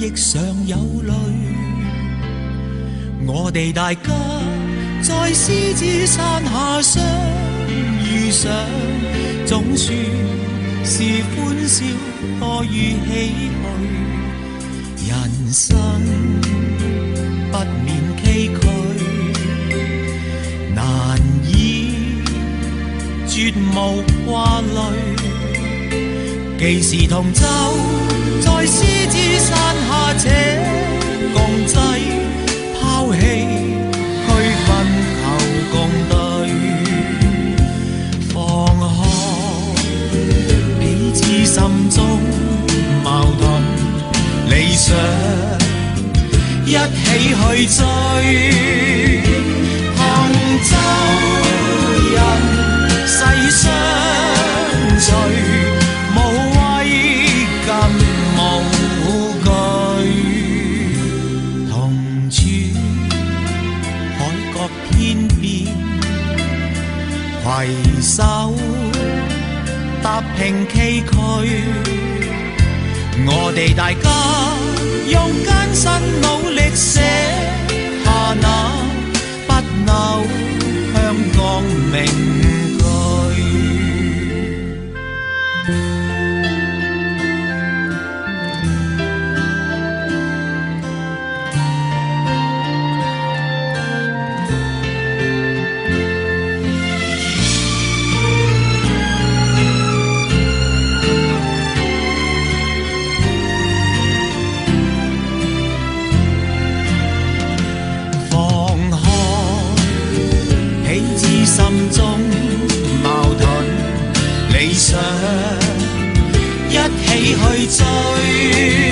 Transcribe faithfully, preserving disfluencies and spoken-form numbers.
的上有淚。我哋大家在獅子山下相遇上，總算是歡笑多於唏噓。人生不免崎嶇，難以絕無掛慮。既是同舟在獅子山下且共濟，拋棄區分求共對，放開彼此心中矛盾理想，一起去追。杭州人世相隨，無畏更無懼，同處海角天邊，攜手踏平崎嶇。我哋大家用艱辛努力寫下那不朽香港名句。心中矛盾理想，一起去追。